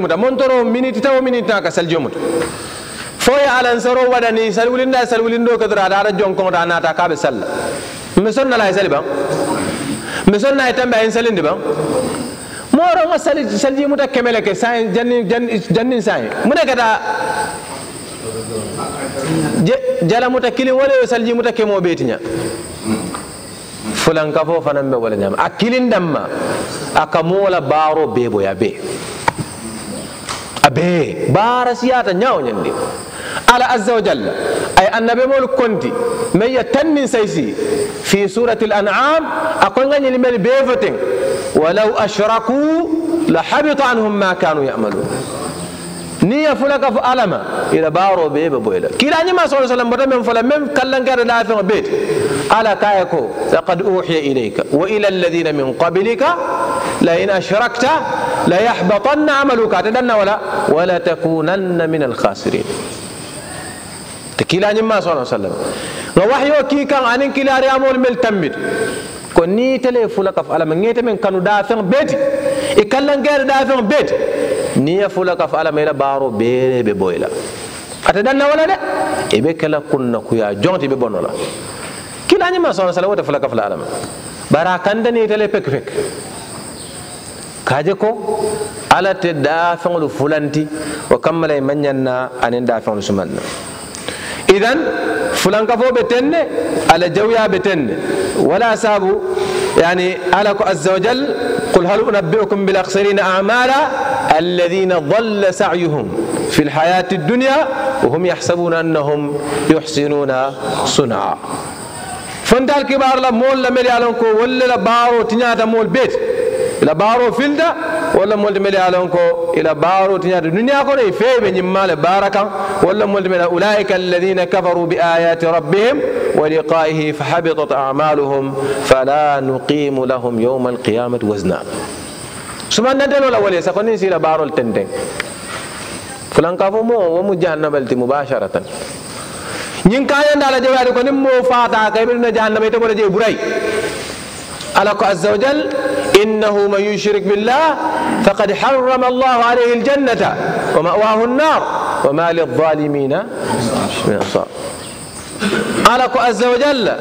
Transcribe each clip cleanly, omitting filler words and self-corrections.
muta montoro minute taw minute ka salji muta foya alan saro wadani salwulindo kadra dara jonkon da nata ka be salla meson na la sali ba meson na itambe en salindi ba moro ma salji muta kemele ke sai jannin sai mune kata jala muta kili wala salji muta kemo betinya fulan kafo fanan be wala nyama akilin damma akamola baro bebo ya be abe bara siyata nyaw nyandi ala azza wa jalla ay annabi mol konti me yatanni saysi fi surati al-an'am akon ngani limel bevoten walau ashraku la habita anhum ma kanu ya'malun niya fulaka fu alama ila baro bebe boyla kila nyima sallallahu alaihi wasallam botam fala mem kallan gar la fa bet ala kayako laqad uhiya ilayka wa ila alladhina min qablika la in ashrakta la yahbatanna amaluka tadanna wala takunanna min al-khasirin kila nyima sallallahu alaihi wasallam wa wahyo ki kan anin kila riamol mel tambit ko ni tele fulaka fu alama ngete men kanu da fa bet e kallan gar da fa bet ni ya fulaka fa alama ila baro be boyla atadanna wala de e be kala kunna ku ya jonti be bonola kila nyima sallallahu alaihi wasallam fulaka fa alama barakanda ni tele pek kaje ko ala te da fanglu fulanti wa kammala manyanna anen da fanglu sumanna idan fulanka fo betenne ala jawya betenne wala sabu yani ala ko azza wa jal qul hal unabbiukum bil akhsarina a'mala alladhina dhalla sa'yuhum fil hayati ad-dunya wa hum yahsabuna annahum yuhsinuna sun'a fandal kibar la mol la meli alon ko walla la baro tinyata mol bet ila baro filda walla molde meli alon ko ila baro tinyata dunya ko e febe nyimmale barakan walla molde meli ulaika alladhina kafaru bi ayati rabbihim wa liqa'ihi fahabitat a'maluhum fala nuqimu lahum yawm al-qiyamati wazna sumanna delo la wala sakoni sila barol tenden fulan ka fo mo wo mu jahannabalti mubasharatan nyin kayan dala jawari ko nim mo fata kay be na jahannama ite bola je buray ala ko azza wa jal innahu man yushrik billah faqad harrama Allah alayhi aljannata wa ma'wahu an-nar wa ma lidh-dhalimin min ansar ala ko azza wa jalla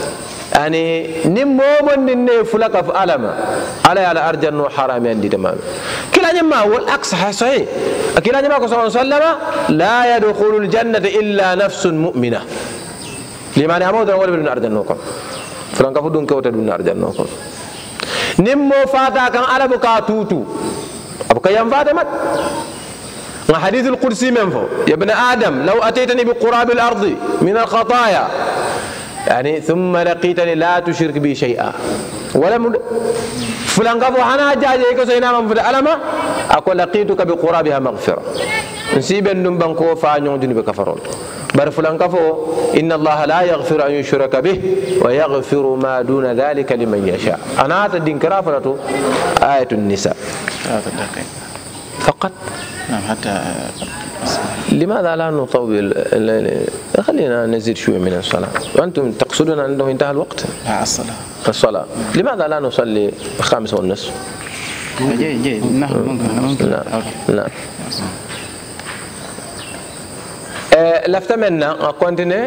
يعني نمومن نفلك في ألم على أرجن وحرام عندي تمام كلا جماعة والعكس صحيح كلا جماعة صلى الله عليه وسلم لا يدخل الجنة إلا نفس مؤمنة لما نعمود نقول بدون أرجن نوكم فلان كفودون كوت بدون أرجن نوكم نمو فاتا كان على بكاتوتو أبكى يوم فاتمت ما حديث القدسي منفو يا ابن آدم لو أتيتني بقراب الأرض من الخطايا يعني ثم لقيتني لا تشرك بي شيئا ولا فلان قفو حنا جاجي كو سينا من فدا علما اكو لقيتك بقرابها مغفرة نسيب النم بانكو فانيون دي بكفرون بر فلان قفو ان الله لا يغفر ان يشرك به ويغفر ما دون ذلك لمن يشاء انا تدين كرافته آية النساء فقط نعم حتى لماذا لا نطول خلينا نزيد شوية من الصلاة وأنتم تقصدون أنه انتهى الوقت الصلاة لماذا لا نصلي 5:30 جيد ممكن لا لفتمنا كونتيني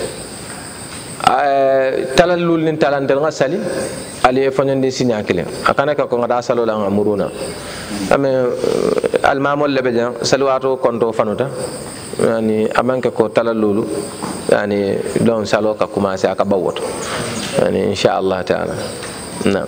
talalul nin talantel nga sali ali fanyande sinya kile akana ka ko ngada salo la ngamuruna ame almamol lebeja salwato konto fanuta yani amanke ko talalulu yani don salo ka commencer aka bawoto yani insha Allah taala نعم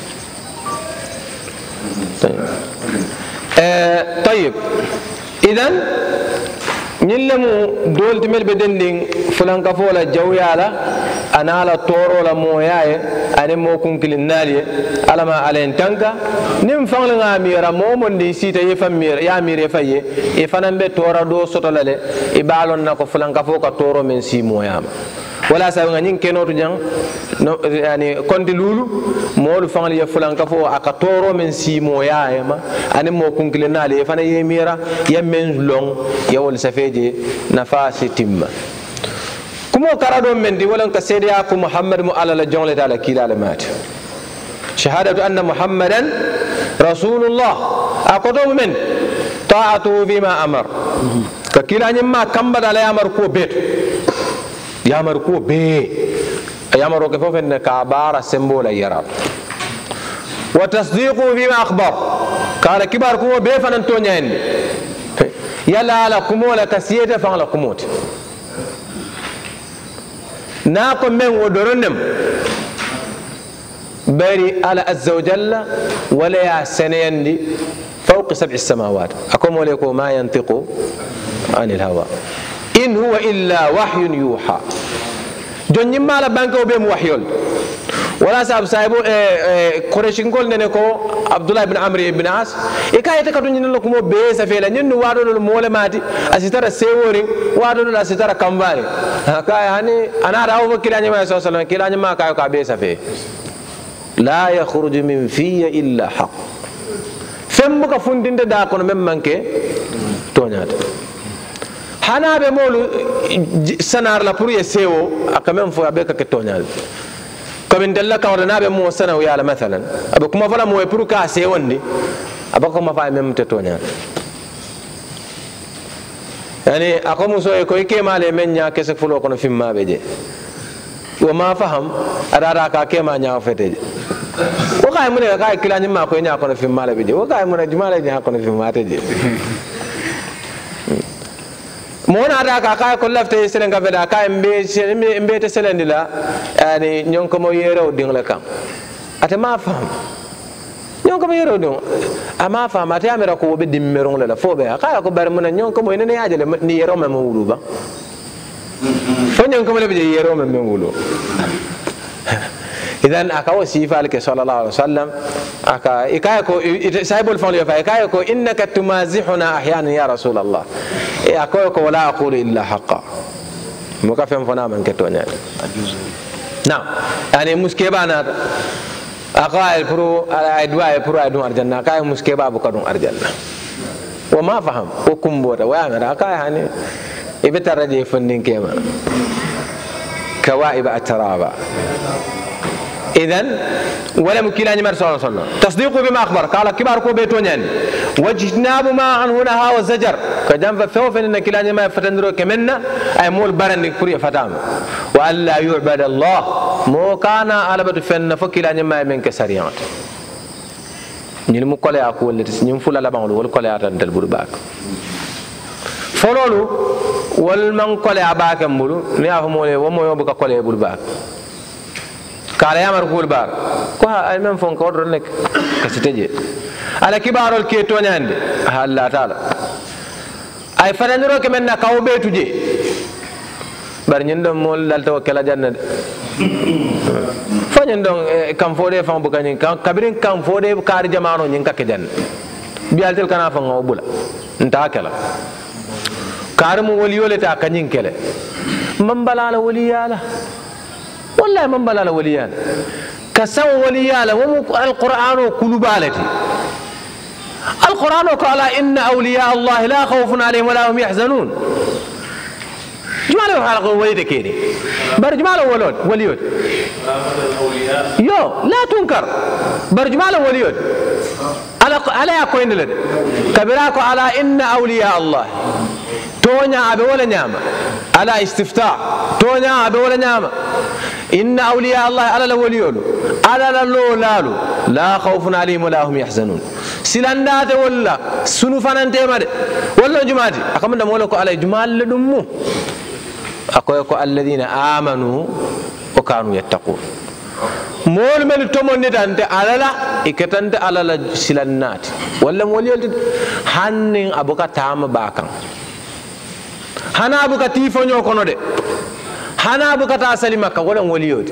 طيب إذن نلمو دول تمل بدندين فلان كفولا جويالا أنا على طورو لا موياي أنا مو كونكلين نالي على ما علين تانكا نم فانلنا ميرا مومن دي سيتا يفهم ميرا يا ميرا فاي يفنان بي تورا دو سوتالالي يبالون نكو فلان كفوكا طورو من سي مويام ولا سابغا نين كينوتو جان يعني كونتي لولو مول فانل يا فلان كفو اكا طورو من سي موياما أنا مو كونكلين نالي يفنا يميرا يمن لون يول سفيجي نفاسي تيم كمو كارادو من دي ولن كسيديا كو محمد مو على الجون لتالا كيلا مات شهادة أن محمدا رسول الله أقدم من ta'atuhu bima amar ka kila nyimma kamba dala yamar ko bet yamar ko be yamar ko fofen ka bara sembola yara wa tasdiquhu bima akhbar kala kibar ko be fanan to nyande yalla ala kumola kasiyete fan la kumoti na ko men wodoronem bari ala azza wa jalla wala ya sanayandi فوق 7 السماوات أكم وليكو ما ينطق عن الهوى إن هو إلا وحي يوحى جن ما لا بانكو بهم وحيول ولا سايبو قريشين كل نكو عبد الله بن عمرو بن عاص إكاية تكتون ينلكم بيس فيلا ينو وادو المولماتي أسيتارا سيورين وادو أسيتارا كمباري كاي هني أنا راهو كيلاني ما يسوع سلام كيلاني ما كايو كابيس في لا يخرج من في إلا حق fembuka fundinde da kono mem manke toñata hana be molu sanar la pour yesewo aka mem fo abe ka ke toñal comme dalla ka wala be mo sanaw yala mathalan abe kuma fala mo pour ka se wondi abe ko ma fa mem te toñal yani akomu so ko ke male men nya kese fulo kono fimma be je wa ma faham arara ka ke ma nya fete وقاي من قاي كلا نما كو نيا كون في مال بيجي وقاي من جمال نيا كون في مات جي مون ادا كا كو لفت سلن كبدا كاي مبي تسلن لا يعني نيون كو مو ييرو دين لا كام اتا ما فهم نيون كو ييرو دون اما فهم اتا امرا كو بدي ميرون لا فوبه كاي كو بار من نيون كو مو ني ياجل ني ييرو ما مولو با فنيون كو لا بيجي ييرو ما مولو إذن أكاو سيفالك صلى الله عليه وسلم أكا إكايكو سايب الفضل يفا إكايكو إنك تمازحنا أحيانا يا رسول الله أكايكو ولا أقول إلا حقا مكافئ فنا من كتوني نعم يعني مسكيبانا أكاي برو أدواء برو أدوار الجنة أكاي مسكيبا بكرون أرجلنا وما فهم وكم بودا ويامر أكاي يعني إبتردي فنين كيما كوائب الترابة إذن ولم كلا نمر صلى الله عليه وسلم تصديق بما أخبر قال كبار كو بيتونيان واجتناب ما عنه نهى والزجر كجنب ثوف إن كلا نمر فتندرو كمنا أي مول برن كوري فتام وألا يعبد الله مو كان على بد فن فكلا نمر من كسريات نيم كولي أقول نيم فلا لا بانلو ولا كولي أتندل برباك فلولو والمن كولي أباك مولو نيا فمولي ومو يوبك كولي برباك قال يا مرقول بار كوها أي من فون كودر لك كستجي على كبار الكيتون عندي هلا تعالى أي فنانيرو كمان نكاو بيتوجي برنيندم مول دالتو كلا جنة فنيندم كم فودي فان بكاني كبرين كم فودي كاري جمانو نينكا كجن بيالتل كنا فان غوبلا انتهى كلا كارم وليولة تاكنين كلا من بلاله ولياله والله من بلا وليان كسو وليان القرآن كل بالتي القرآن قال إن أولياء الله لا خوف عليهم ولا هم يحزنون جماله حلقه وليد كيني برجماله وليود يو لا تنكر برجماله وليود على يكوين لد كبراكو على إن أولياء الله تونيا أبي ولا نعمة على استفتاء تونيا أبي ولا نعمة إن أولياء الله على الوليون على اللولالو لا خوف عليهم ولا هم يحزنون سلندات ولا سنفان أنت ولا جماعتي أكمل دمولكو على جمال لدمو أكويكو الذين آمنوا وكانوا يتقون مول من تومون نتانت على لا إكتانت على لا سلندات ولا موليول هنين أبوكا تام باكان هنا أبوكا تيفونيو كونو دي هنا أبوكا تاسلي مكة ولا وليود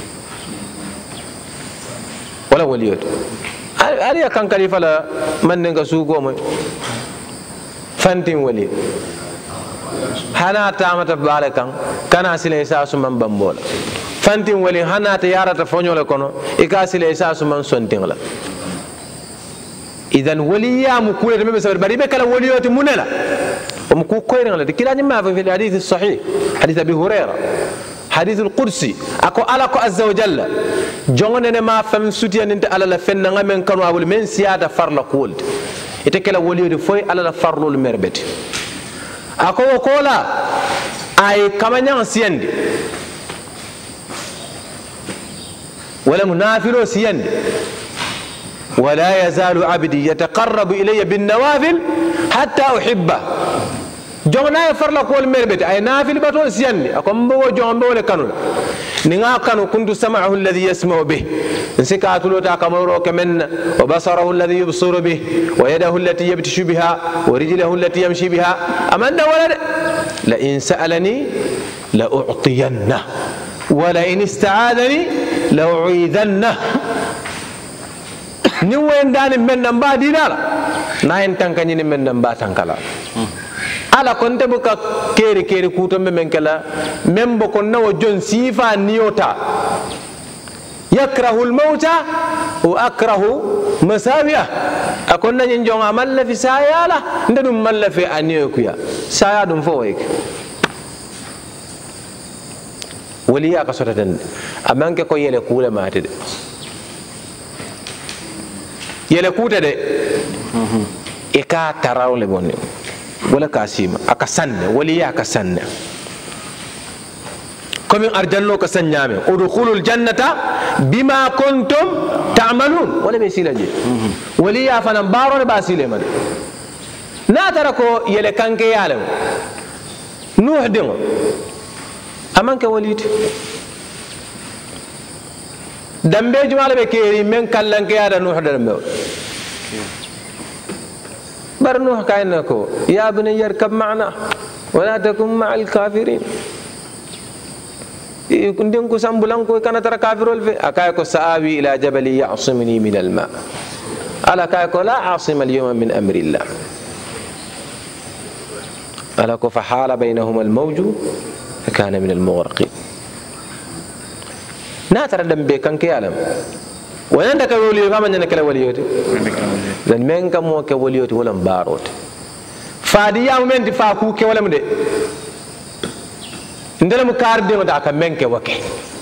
ولا وليود أريا كان كليفة لا من نعى سوقو مي فانتين ولي هنا تامت بالكان كان أسيل إساس من بمبول فانتين ولي هنا تيارة فونيو لكونو إكاسيل إساس من سنتين لا إذن وليا مكولة مي بس بريبة كلا وليود منلا ومكو كويرن لا كلا نما في الحديث الصحيح حديث أبي هريرة حديث القدسي أكو ألاكو عز وجل جون ما فهم سوتيا ننت على لفن نعم من كانوا أول من سيادة فرلا قولد itekela woliyo foy ala la farlul merbeti ako kola ay kamanya siyandi wala munafilo siyandi ولا يزال عبدي يتقرب إلي بالنوافل حتى أحبه جونا يفرلا كول مربت أي نافل بتول سياني أكم بو جون بو لكانوا نيغا كانوا كنت سمعه الذي يسمع به نسكاتلو تاكمرو كمن وبصره الذي يبصر به ويده التي يبتش بها ورجله التي يمشي بها أمن ولد لئن سألني لأعطينه ولئن استعاذني لأعيذنه ni wendani men namba dinala na en tankani ni men namba tankala ala konte buka keri kuto men kala membo kon nawo jon sifa niyota yakrahu almauta wa akrahu masawiya akonna nyin jonga malla fi sayala ndadum malla fi aniyokuya saya dum fo wayke waliya ka sotaten amanke ko yele kule matide yele kuta de ika taraw le bonni wala kasima aka sanne wali ya ka sanne comme arjanno ka sanyame udkhulul jannata bima kuntum ta'malun wala be silaje wali ya fana baro ba sile man na tara ko yele kanke yale nuh dingo amanke waliti dambe jumala be keri men kallanke yada nuh dambe بر نوح كاينكو يا ابني يركب معنا ولا تكن مع الكافرين يكون دينكو سامبولانكو كان ترى كافرول في اكايكو سآوي الى جبل يعصمني من الماء الا كايكو لا عاصم اليوم من امر الله الا فحال بينهما الموج فكان من المغرقين ناتر دمبي كان كيالم ويندك وليو كما نك وليوتي لان من كم مو كوليوتي ولا باروت فادي يا من دفا كو كي ولا مدي ndele kar de da ka menke wake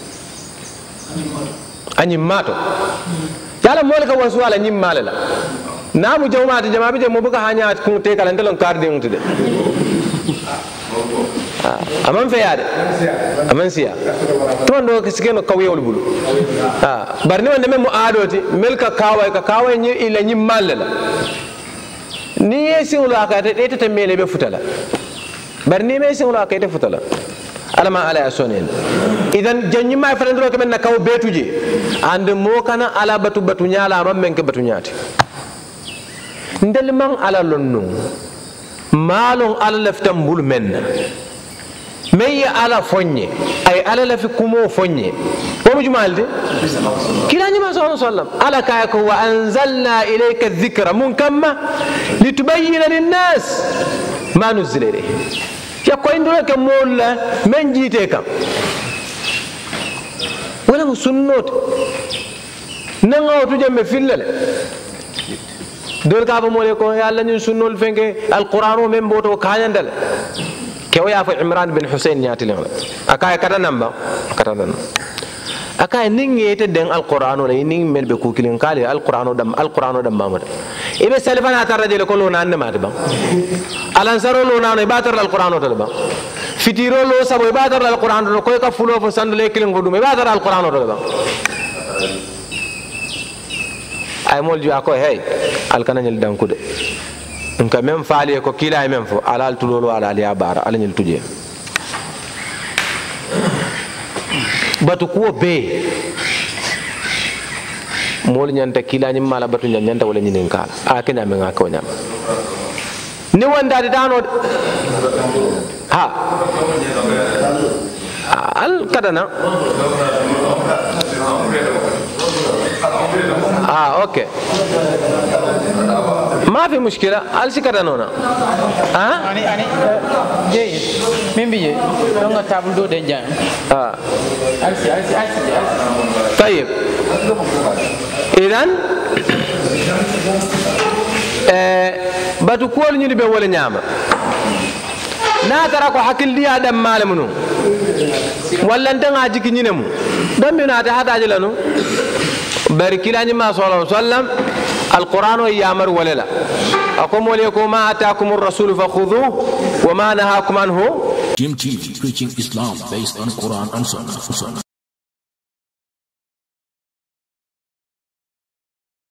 anyi mato yala mol ka wasu ala nyim malala namu jawma ta jama bi je mo buka hanya ku te kala ndele kar de mutude aman feyade aman siya to ndo ke sikeno kawyol bulu barni wonde mem mo adoti melka kaway ni ila nyim malala ni yesiwlo akata de tete mele be futala barni me yesiwlo akata futala alama ala yasonen idan janyima farandro ko men kaw betuje and mo kana ala batu nyala ron men ke batu nyati ndel man ala lonno malon ala laftam bul men مي على فني أي على لفي كمو فني ومجمالده كلا نما صلى الله عليه وسلم على كايك وأنزلنا إليك الذكر منكمة لتبين للناس ما نزل إليه يقول لك مولا من جيتك ولا مسنوت نعو تجمع في الليل دول كابو مولكو يا الله نسنول فينك القرآن من بوتو كايندل كيو يا عمران بن حسين ياتي لنا اكاي كدا نمبا كدا نم اكاي نينغي تدن القران ولا نينغ مل بكوكلين قال القران دم مامد ايبه سلفنا ترجل كلو نان ما تبا الانصار لو نان باتر القران تبا فيتيرو لو سبو باتر القران كوي كفلو فسند لكلين غدو باتر القران تبا ay mol ju akoy hey alkananyel dankude nka même faali ko kila même fo alal tulolo ala ya bara ala nyel tuje batu ko be mol nyanta kila nyim mala batu nyanta wala nyinin kala a kenya me ngaka wonyam ni wonda de dano ha al kadana اوكي ما في مشكله الشي كدانونا اني جيد مين بيجي لونغا تابل دو دنجان الشي طيب اذن باتو كول ني بي ولا نياما na tara ko hakil dia dam malamunu walla ndanga jiki nyinemu dambe na ta hada jilanu barikilani ma sallallahu alaihi wasallam alquran yamar wala la أقوم وليكم ما أتاكم الرسول فخذوه وما نهاكم عنه. Jim TV, preaching Islam based on Quran and Sunnah.